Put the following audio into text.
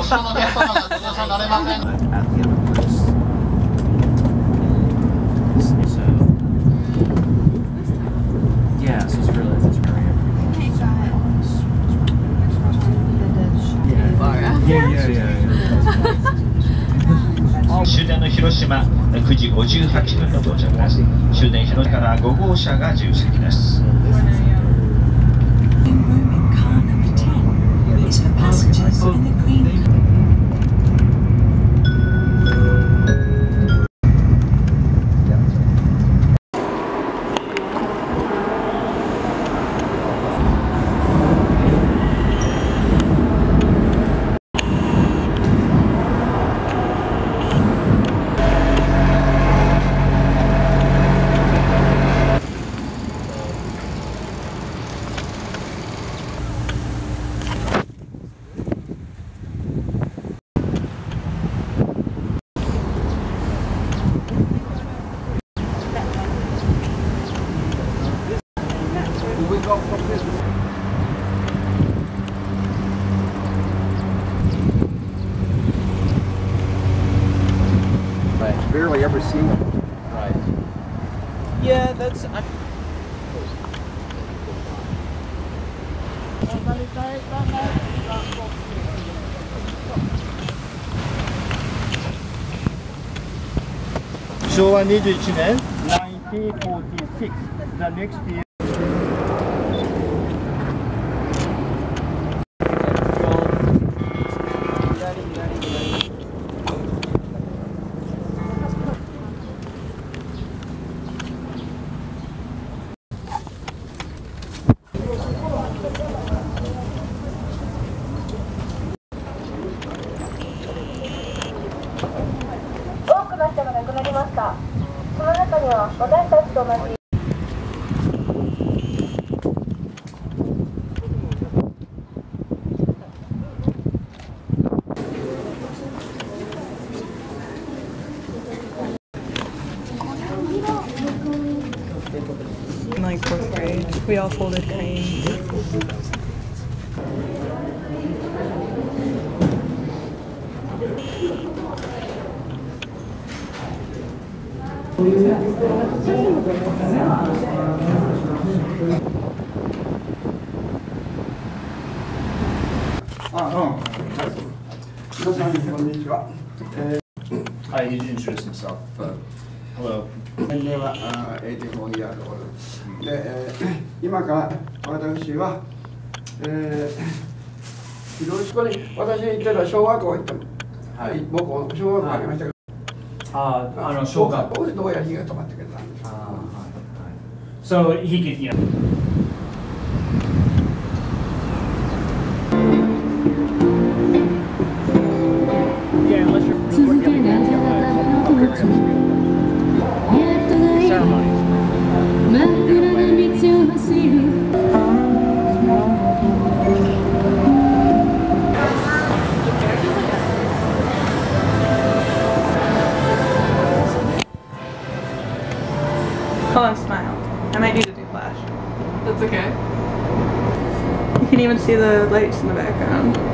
Yeah, so it's really 終電の広島9時58分の到着です。終電広島から5号車が自由席です。 Barely ever seen them. Right. Yeah, that's. Showa 21年 1946. The next year. In like 4th grade, we all folded cranes. Hi, he introduced himself. Hello. 年齢は84 years old で、今から私は、広島に私行ってた小学校行ったの、はい、僕小学校ありましたけど、 小学校でどうやら火が止まってくれたんです。 So he could, you know. Yeah, unless you're working against your ceremonies. 'Hold on, smile. I might need to do flash. That's okay. You can even see the lights in the background.